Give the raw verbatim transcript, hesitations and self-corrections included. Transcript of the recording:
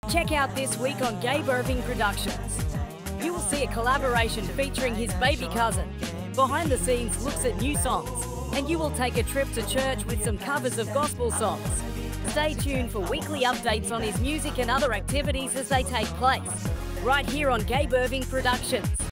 Check out this week on Gabe Irving Productions. You will see a collaboration featuring his baby cousin, behind the scenes looks at new songs, and you will take a trip to church with some covers of gospel songs. Stay tuned for weekly updates on his music and other activities as they take place, right here on Gabe Irving Productions.